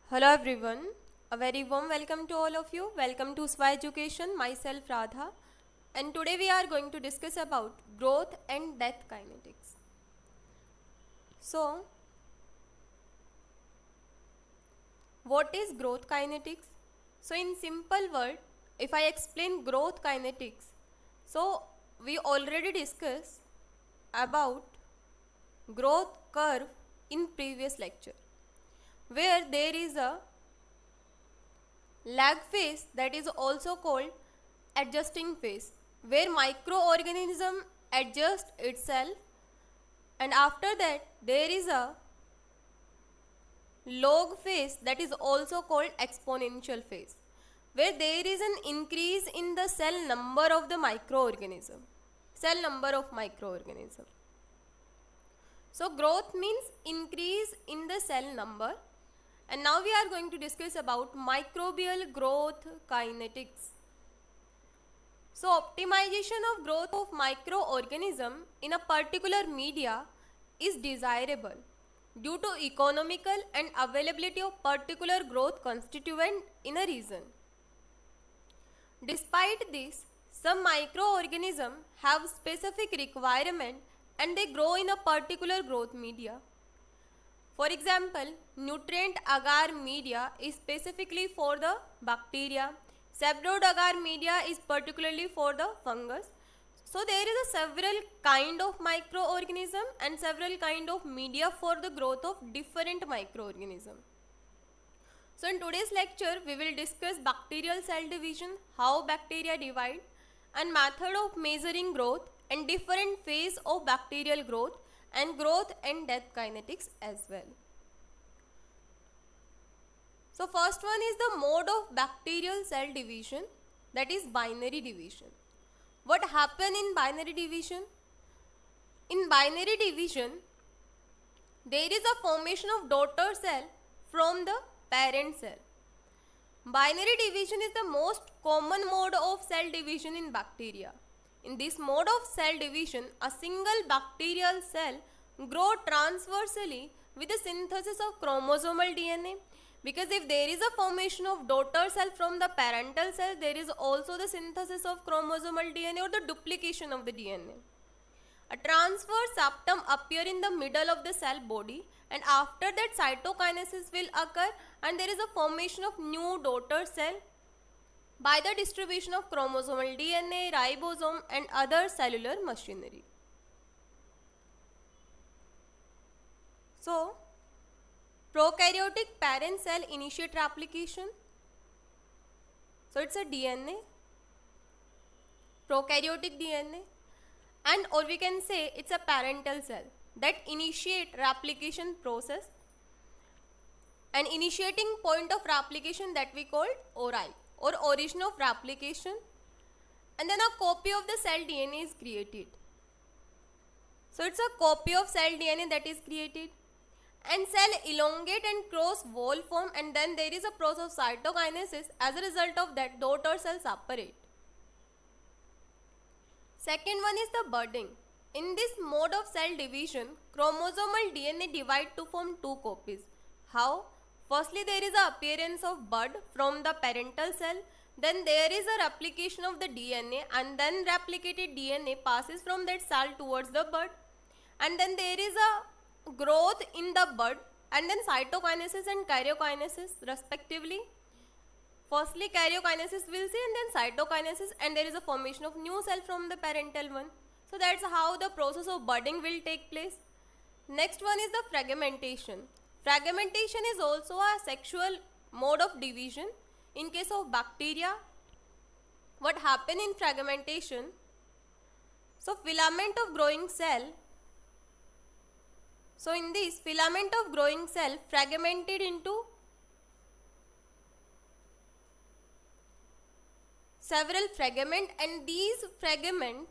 Hello everyone, a very warm welcome to all of you. Welcome to SWA Education, myself Radha, and today we are going to discuss about growth and death kinetics. So, what is growth kinetics? So in simple word, if I explain growth kinetics, so we already discussed about growth curve in previous lecture, where there is a lag phase that is also called adjusting phase, where microorganism adjust itself, and after that there is a log phase that is also called exponential phase, where there is an increase in the cell number of the microorganism. So growth means increase in the cell number. And now we are going to discuss about microbial growth kinetics. So optimization of growth of microorganism in a particular media is desirable due to economical and availability of particular growth constituent in a region. Despite this, some microorganisms have specific requirement and they grow in a particular growth media. For example, nutrient agar media is specifically for the bacteria. Saprolite agar media is particularly for the fungus. So there is a several kind of microorganism and several kind of media for the growth of different microorganism. So in today's lecture, we will discuss bacterial cell division, how bacteria divide, and method of measuring growth and different phase of bacterial growth and growth and death kinetics as well. So first one is the mode of bacterial cell division, that is binary division. What happen in binary division? In binary division, there is a formation of daughter cell from the parent cell. Binary division is the most common mode of cell division in bacteria. In this mode of cell division, a single bacterial cell grows transversely with the synthesis of chromosomal DNA, because if there is a formation of daughter cell from the parental cell, there is also the synthesis of chromosomal DNA or the duplication of the DNA. A transverse septum appears in the middle of the cell body, and after that cytokinesis will occur and there is a formation of new daughter cell by the distribution of chromosomal DNA, ribosome and other cellular machinery. So, prokaryotic parent cell initiate replication. So, it's a DNA, prokaryotic DNA, and or we can say it's a parental cell that initiate replication process, and initiating point of replication that we call ori or origin of replication, and then a copy of the cell DNA is created. So it's a copy of cell DNA that is created, and cell elongate and cross wall form, and then there is a process of cytokinesis. As a result of that, daughter cells separate. Second one is the budding. In this mode of cell division, chromosomal DNA divide to form two copies. How? Firstly, there is a appearance of bud from the parental cell, then there is a replication of the DNA, and then replicated DNA passes from that cell towards the bud, and then there is a growth in the bud, and then cytokinesis and karyokinesis respectively. Firstly karyokinesis will see, and then cytokinesis, and there is a formation of new cell from the parental one. So that's how the process of budding will take place. Next one is the fragmentation. Fragmentation is also a sexual mode of division. In case of bacteria, what happen in fragmentation? So filament of growing cell. So in this filament of growing cell fragmented into several fragments, and these fragment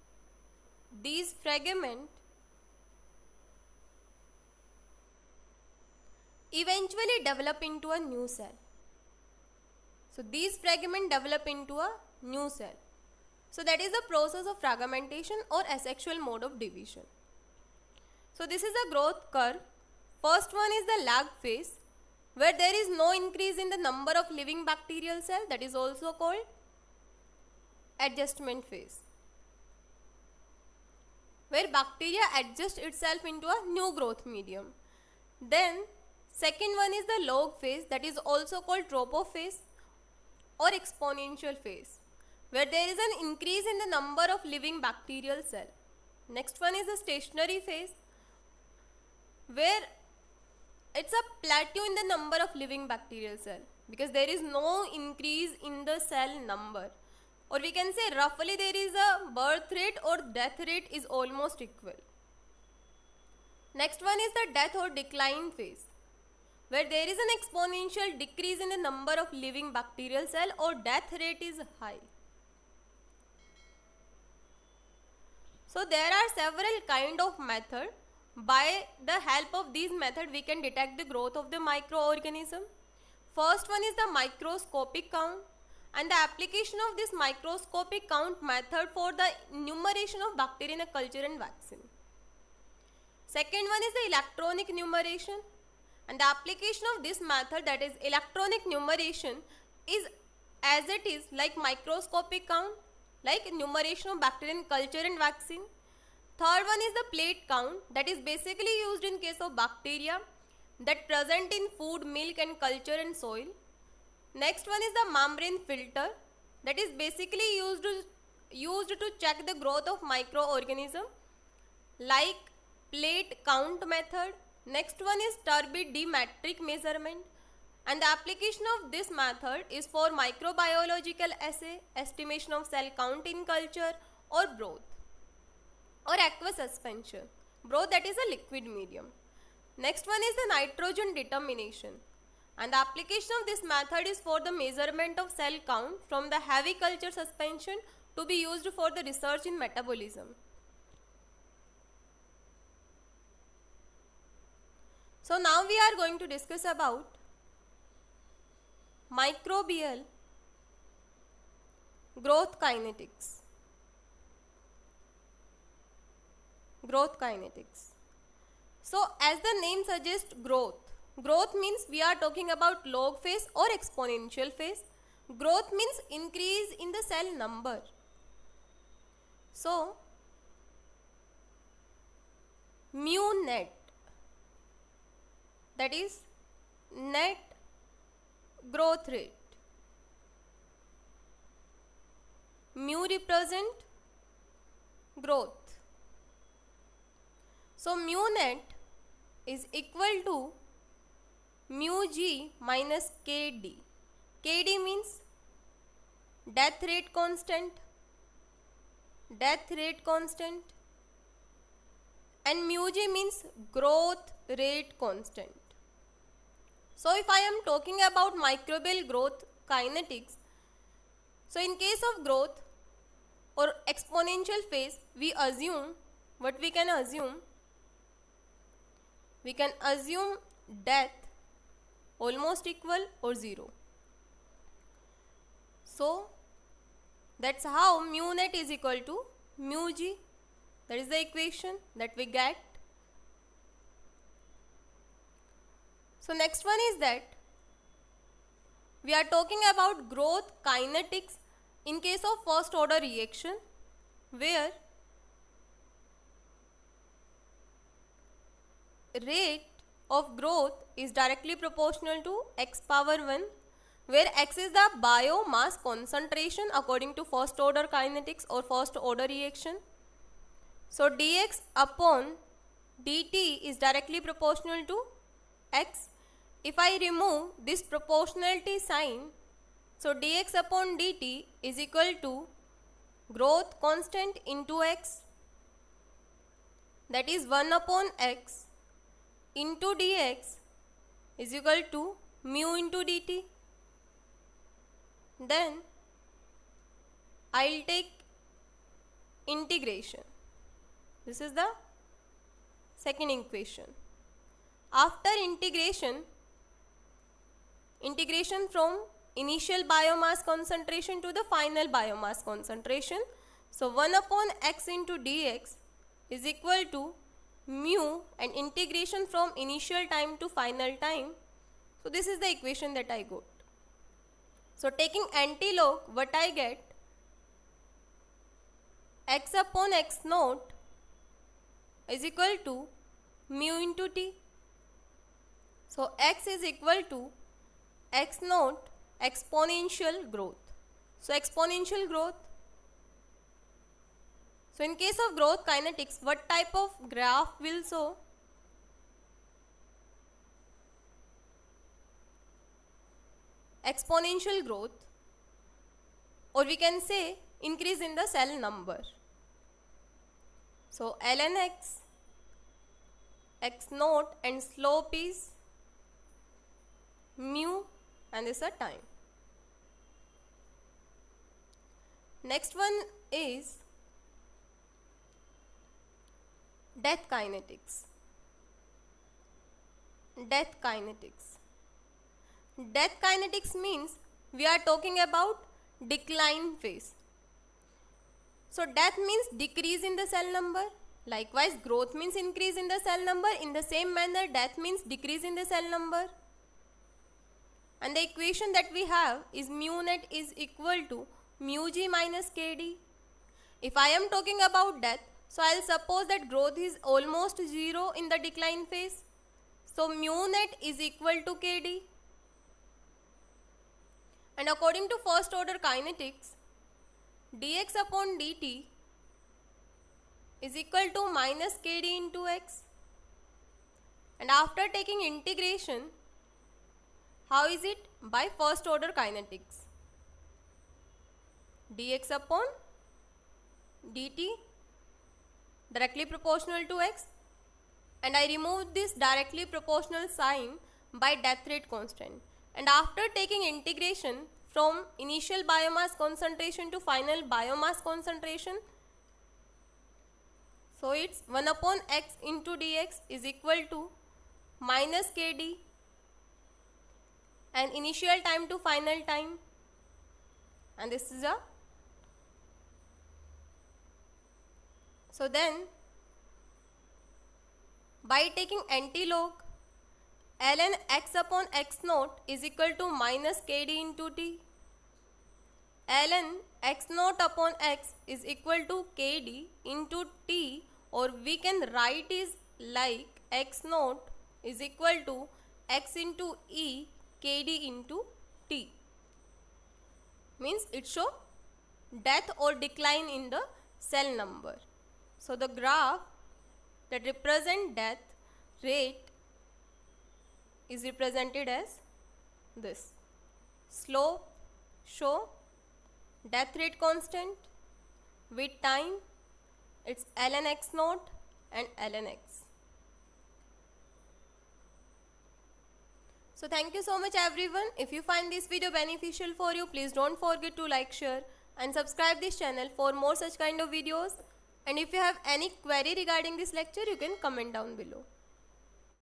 eventually develop into a new cell. So these fragments develop into a new cell. So that is the process of fragmentation or asexual mode of division. So this is a growth curve. First one is the lag phase. where there is no increase in the number of living bacterial cell, that is also called adjustment phase, where bacteria adjust itself into a new growth medium. Then second one is the log phase, that is also called trophophase or exponential phase, where there is an increase in the number of living bacterial cell. Next one is the stationary phase, where it's a plateau in the number of living bacterial cell because there is no increase in the cell number, or we can say roughly there is a birth rate or death rate is almost equal. Next one is the death or decline phase, where there is an exponential decrease in the number of living bacterial cell or death rate is high. So there are several kind of method. By the help of these method we can detect the growth of the microorganism. First one is the microscopic count, and the application of this microscopic count method for the enumeration of bacteria in a culture and vaccine. Second one is the electronic numeration, and the application of this method, that is electronic numeration, is as it is like microscopic count, like numeration of bacteria in culture and vaccine. Third one is the plate count, that is basically used in case of bacteria that present in food, milk and culture and soil. Next one is the membrane filter, that is basically used to check the growth of microorganism like plate count method. Next one is turbidimetric measurement, and the application of this method is for microbiological assay, estimation of cell count in culture or broth or aqueous suspension, broth that is a liquid medium. Next one is the nitrogen determination, and the application of this method is for the measurement of cell count from the heavy culture suspension to be used for the research in metabolism. So now we are going to discuss about microbial growth kinetics. Growth kinetics. So as the name suggests, growth means we are talking about log phase or exponential phase. Growth means increase in the cell number. So mu net, that is net growth rate. Mu represent growth. So mu net is equal to mu g minus kd. Kd means death rate constant, and mu g means growth rate constant. So if I am talking about microbial growth kinetics, so in case of growth or exponential phase, we assume, what we can assume? We can assume death almost equal or 0. So that's how mu net is equal to mu g. That is the equation that we get. So next one is that we are talking about growth kinetics in case of first order reaction, where rate of growth is directly proportional to x power 1, where x is the biomass concentration according to first order kinetics or first order reaction. So dx upon dt is directly proportional to x. If I remove this proportionality sign, so dx upon dt is equal to growth constant into x, that is 1 upon x into dx is equal to mu into dt. Then I will take integration. This is the second equation. After integration from initial biomass concentration to the final biomass concentration, so 1 upon x into dx is equal to mu, and integration from initial time to final time, So this is the equation that I got. So taking antilog, what I get, x upon x naught is equal to mu into t. So x is equal to x naught exponential growth. So exponential growth. So in case of growth kinetics, what type of graph will show? Exponential growth, or we can say increase in the cell number. So ln x, x naught, and slope is mu, and this is a time. Next one is death kinetics. Death kinetics. Death kinetics means we are talking about decline phase. So death means decrease in the cell number. Likewise, growth means increase in the cell number. In the same manner, death means decrease in the cell number. And the equation that we have is mu net is equal to mu g minus kd. If I am talking about death, so I will suppose that growth is almost 0 in the decline phase. So mu net is equal to kd. And according to first order kinetics, dx upon dt is equal to minus kd into x. And after taking integration, how is it? By first order kinetics. Dx upon dt directly proportional to x, and I remove this directly proportional sign by death rate constant. And after taking integration from initial biomass concentration to final biomass concentration, so it's 1 upon x into dx is equal to minus kd, and initial time to final time, and this is a, so then by taking antilog, ln x upon x naught is equal to minus kd into t. Ln x naught upon x is equal to kd into t, or we can write is like x naught is equal to x into e kd into t. Means it show death or decline in the cell number. So the graph that represent death rate is represented as this. Slope show death rate constant, with time it's ln x naught and ln x. So thank you so much everyone. If you find this video beneficial for you, please don't forget to like, share and subscribe this channel for more such kind of videos. And if you have any query regarding this lecture, you can comment down below.